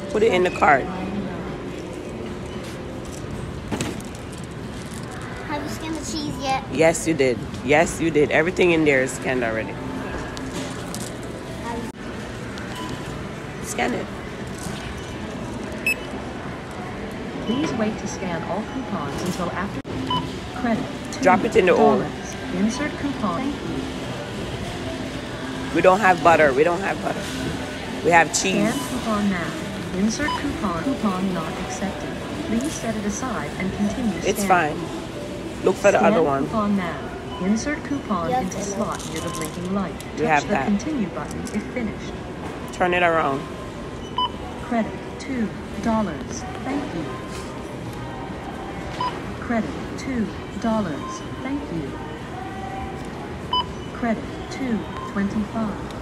Put it in the cart. Have you scanned the cheese yet? Yes, you did. Yes, you did. Everything in there is scanned already. Scan it. Please wait to scan all coupons until after credit. Drop it in the oil. Insert coupon. Thank you. We don't have butter. We don't have butter. We have cheese. Scan coupon now. Insert coupon. Coupon not accepted. Please set it aside and continue scanning. It's fine. Look for the other one. Coupon now. Insert coupon into slot near the blinking light. We have Touch the that. continue button if finished. Turn it around. Credit $2. Thank you. Credit $2. Thank you. Credit $2.25.